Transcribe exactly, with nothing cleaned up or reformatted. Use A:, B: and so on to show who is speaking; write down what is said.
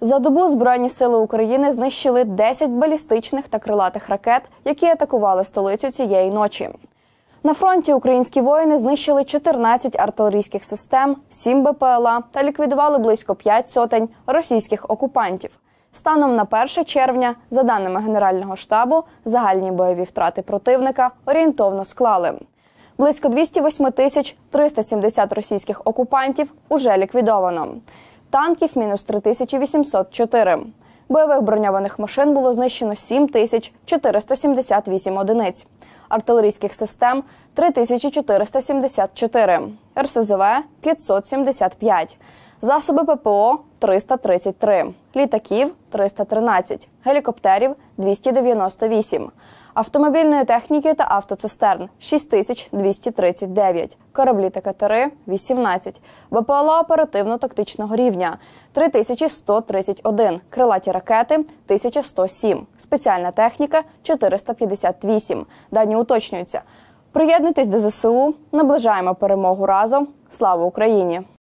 A: За добу Збройні сили України знищили десять балістичних та крилатих ракет, які атакували столицю цієї ночі. На фронті українські воїни знищили чотирнадцять артилерійських систем, сім Б П Л А та ліквідували близько п'ять сотень російських окупантів. Станом на перше червня, за даними Генерального штабу, загальні бойові втрати противника орієнтовно склали. Близько двісті вісім тисяч триста сімдесят російських окупантів уже ліквідовано. Танків – мінус три тисячі вісімсот чотири. Бойових броньованих машин було знищено сім тисяч чотириста сімдесят вісім одиниць. Артилерійських систем – три тисячі чотириста сімдесят чотири. Ер С З В – п'ятсот сімдесят п'ять. Засоби П П О – триста тридцять три. Літаків – триста тринадцять. Гелікоптерів – двісті дев'яносто вісім. Автомобільної техніки та автоцистерн – шість тисяч двісті тридцять дев'ять. Кораблі та катери – вісімнадцять. Б П Л А оперативно-тактичного рівня – три тисячі сто тридцять один. Крилаті ракети – тисяча сто сім. Спеціальна техніка – чотириста п'ятдесят вісім. Дані уточнюються. Приєднуйтесь до З С У. Наближаємо перемогу разом. Слава Україні!